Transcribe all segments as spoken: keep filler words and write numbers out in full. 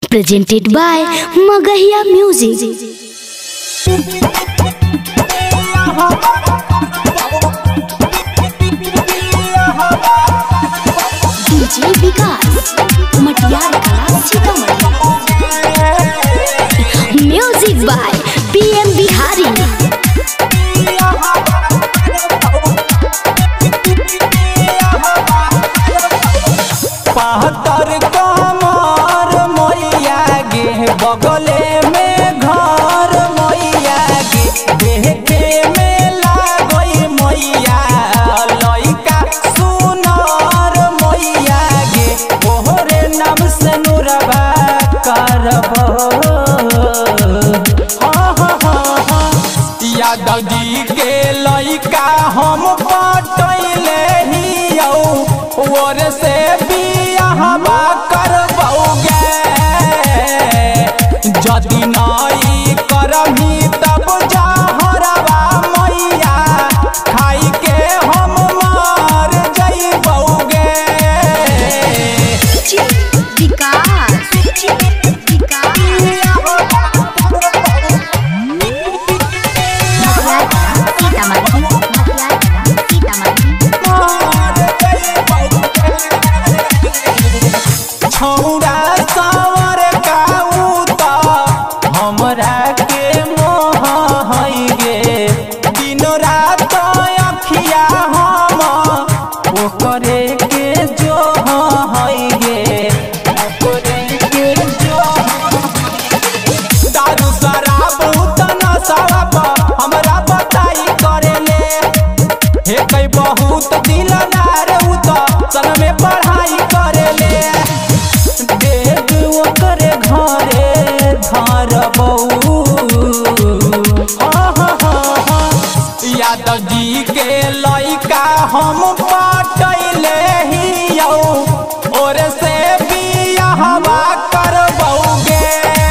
presented by Magahiya Music. D J विकास मटियार कला Sitamarhi. Music by P M Bihari. पहतर कमर मैया गे बगले में घर मैया गे देखे में लागई मैया लइका सुनर मैया गे ओहरे नाम से नुरबा करबो। यादव जी के लइका हम पटैले हियौ और से बियाहवा करबौगे जदि नहीं करमी तब जहरवा मैया खाई के हम मर जइबौगे। विकास छौड़ा सावर काऊ त हमरा के मोह हई गे दिन रात अखिया हम ओकरे के जो हई गे ओकरे के जो दारू शराब त नशा हमरा बताई करेले हे कई बहुत दिलदार उ त सन में पढ़ाई करेले ओकरे घरे धरबौ। यादव जी के लइका हम पटैले हियौ और से बियाहवा करबौगे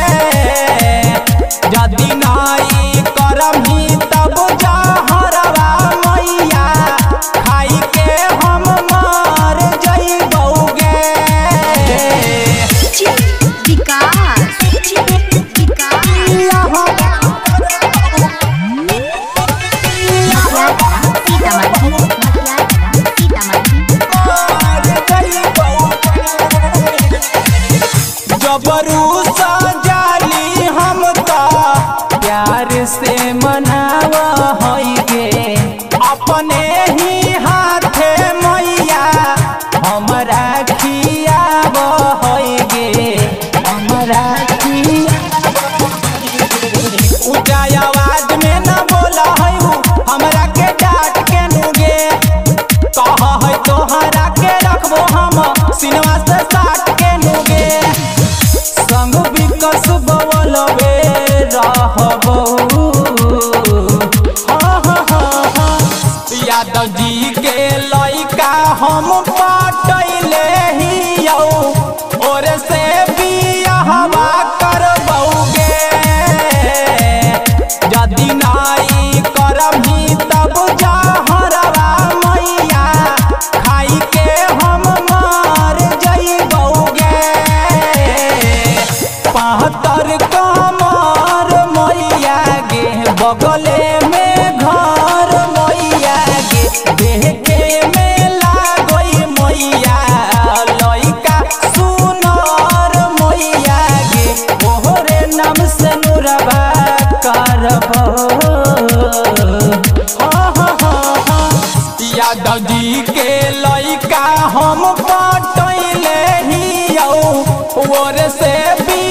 यदि नहीं करमी तब जहरवा मैया खाई के हम मर जइबौगे। जबरू सजाली हम त प्यार से मनाव हई गे अपने ही हाथे मैया हमरा खियाव हई गे हमरा ऊंचा आवाज में न बोला है हमरा के डांट के नुगे कह है तोहरा के रखबो हम सिनवा से साट के नुगे संग विकस बवलबे रहबो। यादव जी के लइका हम पटैले हियौ और से बियाहवा करबौगे यदि नहीं करमी तब जहरवा मैया खाई के हम मर जइबौगे। पहतर कमर मैया गे बगले में घर मैया गे देखे में लागई मैया लइका सुनर मैया गे ओहरे नाम से नुरबा करबो। यादव जी के लइका हम पटैले हियौ और से